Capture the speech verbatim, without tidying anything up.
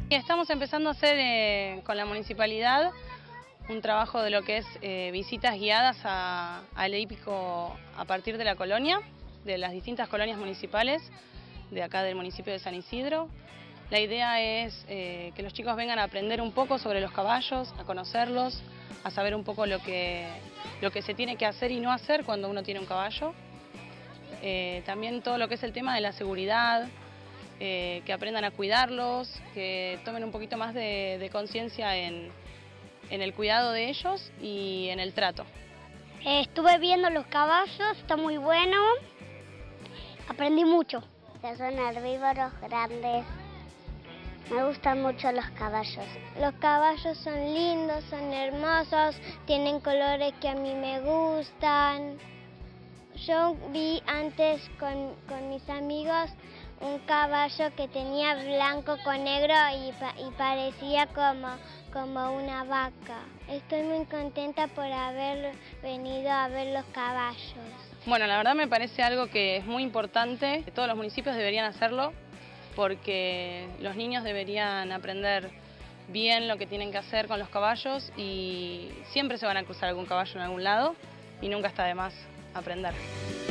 Y estamos empezando a hacer eh, con la municipalidad un trabajo de lo que es eh, visitas guiadas a, al hípico a partir de la colonia, de las distintas colonias municipales de acá del municipio de San Isidro. La idea es eh, que los chicos vengan a aprender un poco sobre los caballos, a conocerlos, a saber un poco lo que, lo que se tiene que hacer y no hacer cuando uno tiene un caballo. Eh, también todo lo que es el tema de la seguridad, eh, que aprendan a cuidarlos, que tomen un poquito más de, de conciencia en, en el cuidado de ellos y en el trato. Eh, estuve viendo los caballos, está muy bueno, aprendí mucho. Que son herbívoros grandes. Me gustan mucho los caballos. Los caballos son lindos, son hermosos, tienen colores que a mí me gustan. Yo vi antes con, con mis amigos un caballo que tenía blanco con negro y, y parecía como, como una vaca. Estoy muy contenta por haber venido a ver los caballos. Bueno, la verdad me parece algo que es muy importante, que todos los municipios deberían hacerlo, porque los niños deberían aprender bien lo que tienen que hacer con los caballos y siempre se van a cruzar algún caballo en algún lado y nunca está de más aprender.